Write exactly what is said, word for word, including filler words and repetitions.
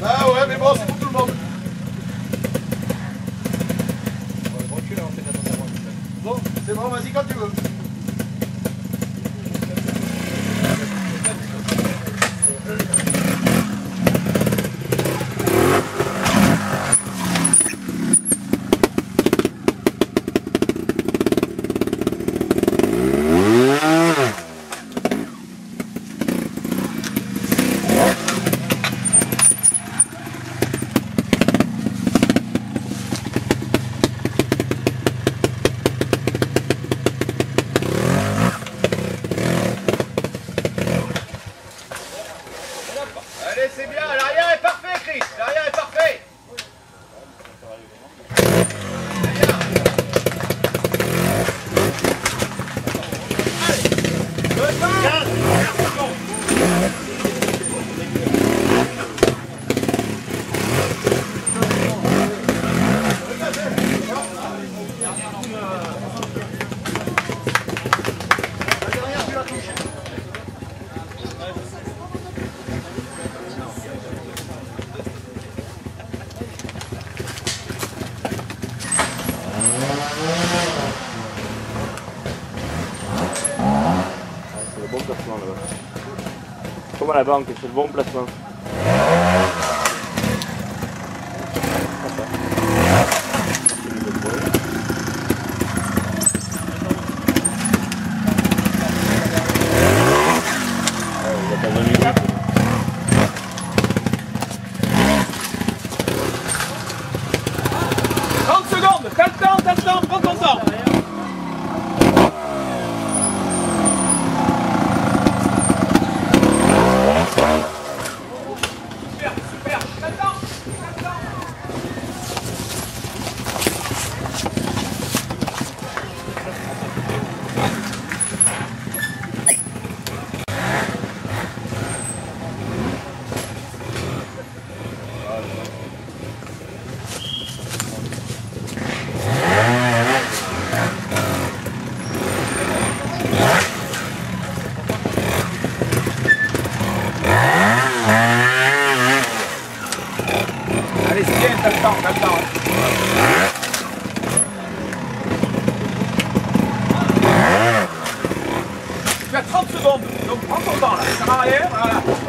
Ah ouais, mais bon, c'est pour tout le monde. Bon, c'est bon, vas-y quand tu veux. Allez, c'est bien, l'arrière est parfait, Chris, l'arrière est parfait. Comme à la banque, c'est le bon placement. trente secondes, t'as le temps, t'as le temps, prends ton temps. Super, super, t'as le temps, t'as le temps. Allez, c'est bien, t'as le temps, t'as le temps. Tu as trente secondes, donc prends ton temps là, ça va arrière, voilà.